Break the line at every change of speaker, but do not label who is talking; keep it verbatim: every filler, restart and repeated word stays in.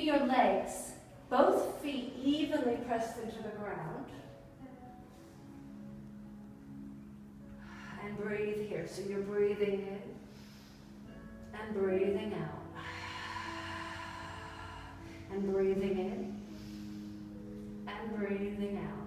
your legs, both feet evenly pressed into the ground. And breathe here. So you're breathing in and breathing out. And breathing in and breathing out.